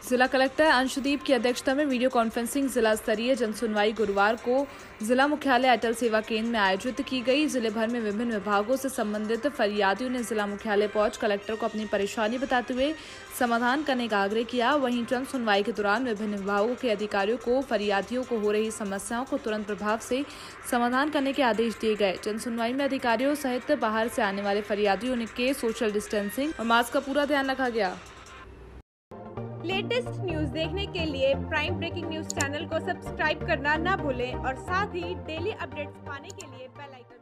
जिला कलेक्टर अंशुदीप की अध्यक्षता में वीडियो कॉन्फ्रेंसिंग जिला स्तरीय जनसुनवाई गुरुवार को जिला मुख्यालय अटल सेवा केंद्र में आयोजित की गई। जिले भर में विभिन्न विभागों से संबंधित फरियादियों ने जिला मुख्यालय पहुंच कलेक्टर को अपनी परेशानी बताते हुए समाधान करने का आग्रह किया। वहीं जन सुनवाई के दौरान विभिन्न विभागों के अधिकारियों को फरियादियों को हो रही समस्याओं को तुरंत प्रभाव से समाधान करने के आदेश दिए गए। जन सुनवाई में अधिकारियों सहित बाहर से आने वाले फरियादियों के सोशल डिस्टेंसिंग और मास्क का पूरा ध्यान रखा गया। लेटेस्ट न्यूज देखने के लिए प्राइम ब्रेकिंग न्यूज चैनल को सब्सक्राइब करना ना भूलें और साथ ही डेली अपडेट्स पाने के लिए बेल आइकन